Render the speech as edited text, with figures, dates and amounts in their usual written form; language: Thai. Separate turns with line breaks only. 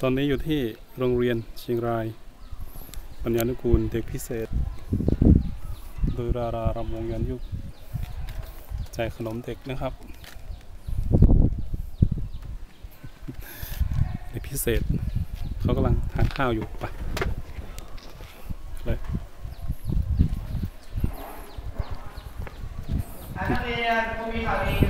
ตอนนี้อยู่ที่โรงเรียนเชียงรายปัญญานุกูลเด็กพิเศษโดยรารำวงย้อนยุคแจกขนมเด็กนะครับเด็กพิเศษเขากำลังทานข้าวอยู่ไปเลย
นักเรียนผู้มีข่าวดี